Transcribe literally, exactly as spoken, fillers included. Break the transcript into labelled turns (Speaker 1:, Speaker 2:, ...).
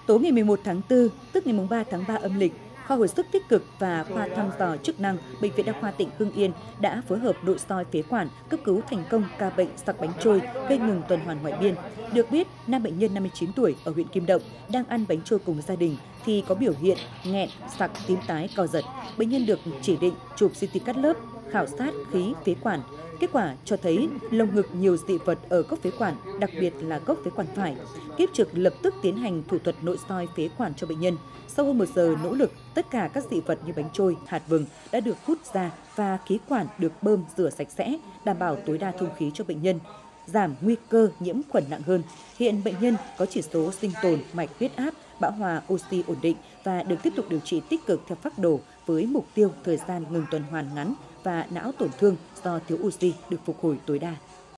Speaker 1: Tối ngày mười một tháng tư, tức ngày ba tháng ba âm lịch, Khoa hồi sức tích cực và khoa thăm dò chức năng Bệnh viện Đa khoa tỉnh Hưng Yên đã phối hợp nội soi phế quản cấp cứu thành công ca bệnh sặc bánh trôi gây ngừng tuần hoàn ngoại biên. Được biết, nam bệnh nhân năm mươi chín tuổi ở huyện Kim Động đang ăn bánh trôi cùng gia đình thì có biểu hiện nghẹn, sặc, tím tái, co giật. Bệnh nhân được chỉ định chụp xê tê cắt lớp, khảo sát khí phế quản. Kết quả cho thấy lồng ngực nhiều dị vật ở gốc phế quản, đặc biệt là gốc phế quản phải. Kiếp trực lập tức tiến hành thủ thuật nội soi phế quản cho bệnh nhân. Sau hơn một giờ nỗ lực, tất cả các dị vật như bánh trôi, hạt vừng đã được hút ra và khí quản được bơm rửa sạch sẽ, đảm bảo tối đa thông khí cho bệnh nhân, giảm nguy cơ nhiễm khuẩn nặng hơn. Hiện bệnh nhân có chỉ số sinh tồn, mạch, huyết áp, bão hòa, oxy ổn định và được tiếp tục điều trị tích cực theo phác đồ với mục tiêu thời gian ngừng tuần hoàn ngắn và não tổn thương do thiếu oxy được phục hồi tối đa.